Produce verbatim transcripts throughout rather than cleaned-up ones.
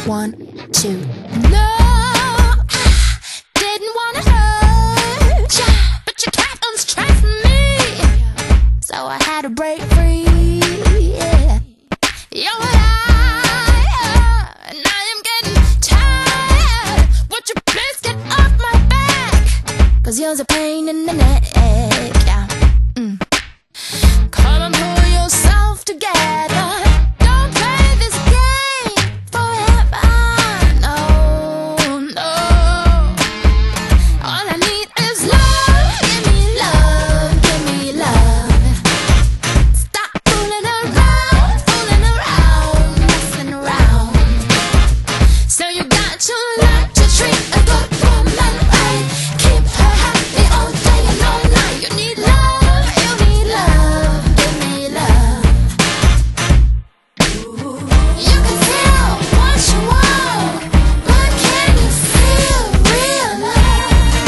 One, two. No, I didn't wanna hurt ya, but you kept on stressing me, so I had to break free. Yeah, you're alive, and I am getting tired. Would you please get off my back? Cause you're a pain in the neck. Yeah. Mm. Come and pull yourself together. Don't play this game forever. No, no. All I need is love. Give me love, give me love. Stop fooling around, fooling around, messing around. So you got to learn to treat a good woman right. Keep her happy all day and all night. You need love, you need love, give me love. You can feel what you want, but can you feel real love?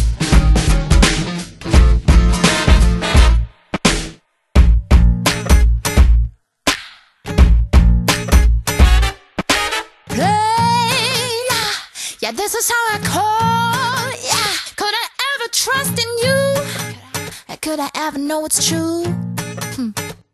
Play, yeah, this is how I call. Yeah, could I ever trust in you? Could I ever know it's true? Hmm.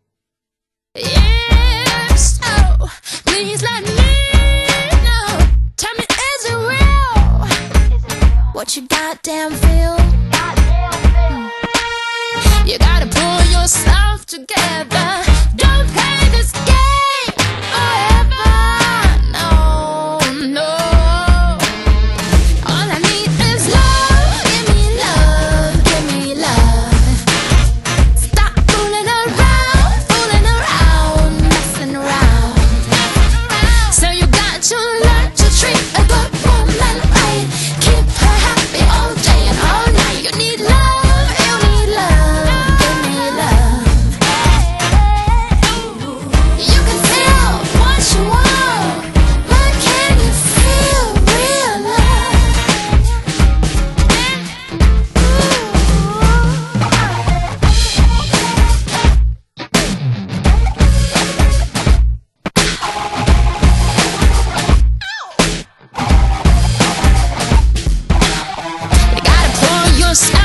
If so, please let me know. Tell me, is it real? What you goddamn feel? Hmm. You gotta pull yourself together. Don't play this game forever. No, no. All I need is love. Give me love, give me love. Stop fooling around, fooling around, messing around. So you got to learn to treat a good woman right. Keep her happy all day and all night. You need love, you need love, give me love. You can feel what you want, but can you feel real love? You gotta pull yourself